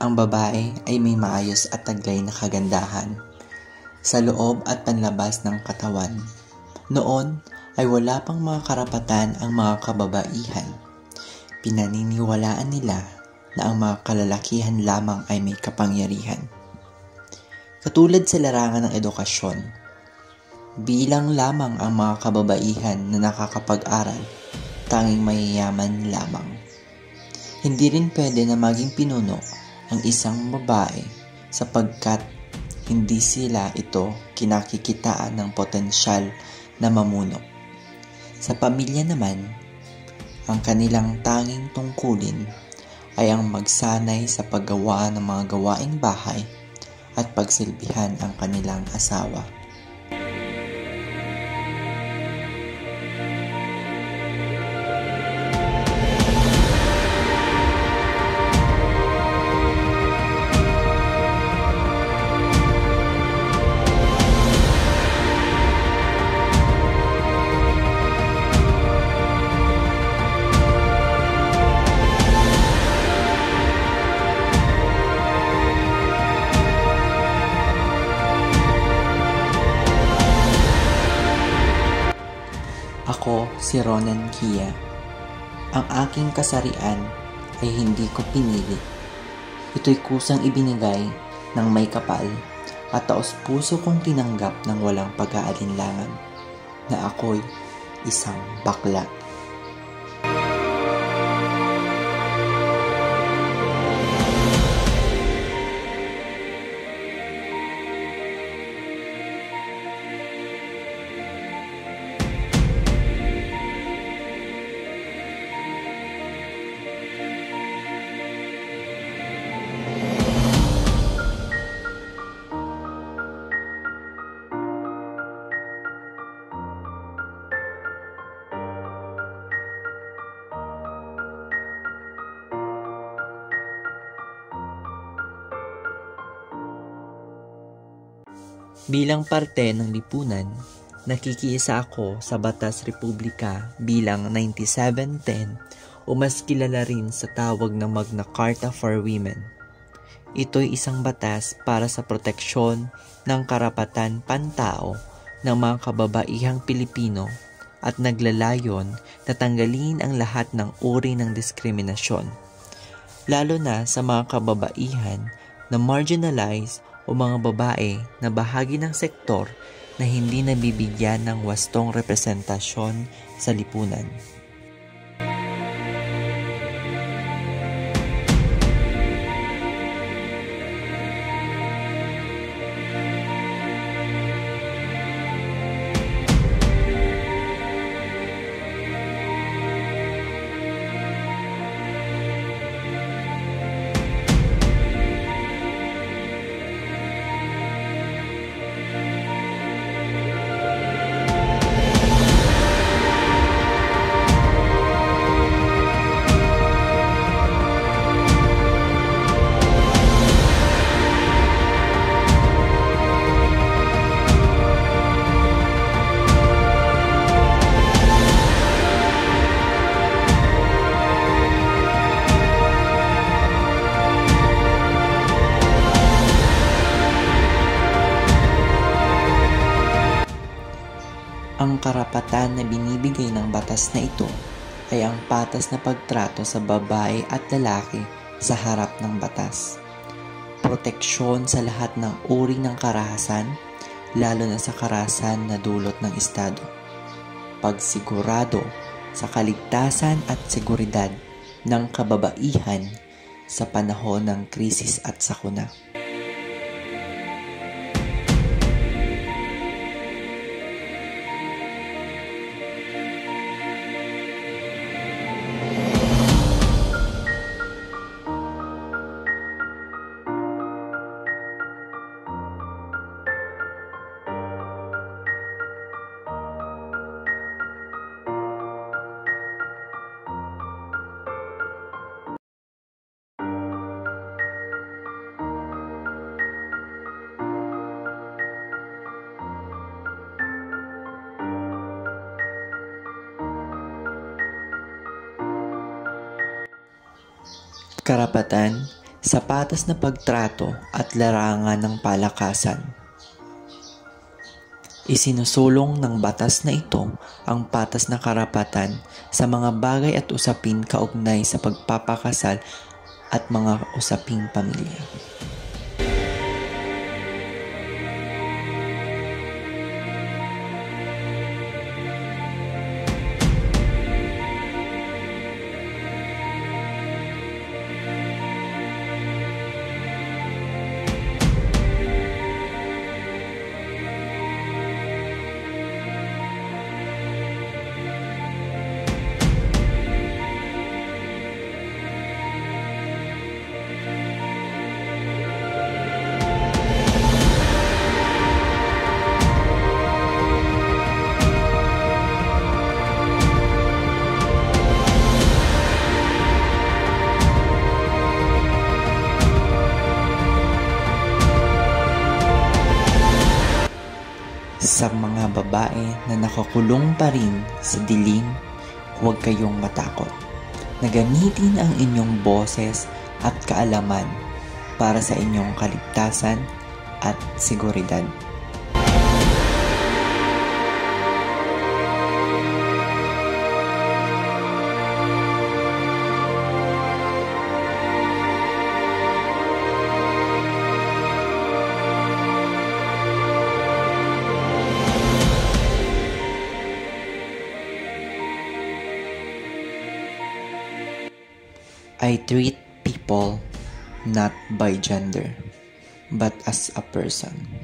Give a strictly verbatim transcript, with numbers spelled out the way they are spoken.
ang babae ay may maayos at taglay na kagandahan sa loob at panlabas ng katawan. Noon ay wala pang mga karapatan ang mga kababaihan. Pinaniniwalaan nila na ang mga kalalakihan lamang ay may kapangyarihan. Katulad sa larangan ng edukasyon, bilang lamang ang mga kababaihan na nakakapag-aral, tanging mayayaman lamang. Hindi rin pwede na maging pinuno ang isang babae sapagkat hindi sila ito kinakikitaan ng potensyal na mamuno. Sa pamilya naman, ang kanilang tanging tungkulin ay ang magsanay sa paggawa ng mga gawaing bahay at pagsilbihan ang kanilang asawa. Ako si Ronan Kia. Ang aking kasarian ay hindi ko pinili. Ito'y kusang ibinigay ng may kapal at taos-puso kong tinanggap ng walang pag-aalinlangan na ako'y isang bakla. Bilang parte ng lipunan, nakikiisa ako sa Batas Republika bilang ninety-seven ten o mas kilala rin sa tawag na Magna Carta for Women. Ito'y isang batas para sa proteksyon ng karapatan pantao ng mga kababaihang Pilipino at naglalayon na tanggalin ang lahat ng uri ng diskriminasyon, lalo na sa mga kababaihan na marginalized o mga babae na bahagi ng sektor na hindi nabibigyan ng wastong representasyon sa lipunan. Ang karapatan na binibigay ng batas na ito ay ang patas na pagtrato sa babae at lalaki sa harap ng batas. Proteksyon sa lahat ng uri ng karahasan, lalo na sa karahasan na dulot ng Estado. Pagsigurado sa kaligtasan at seguridad ng kababaihan sa panahon ng krisis at sakuna. Karapatan sa patas na pagtrato at larangan ng palakasan. Isinusulong ng batas na ito ang patas na karapatan sa mga bagay at usapin kaugnay sa pagpapakasal at mga usaping pamilya. Sa mga babae na nakakulong pa rin sa dilim, huwag kayong matakot. Nagamitin ang inyong boses at kaalaman para sa inyong kaligtasan at seguridad. I treat people not by gender, but as a person.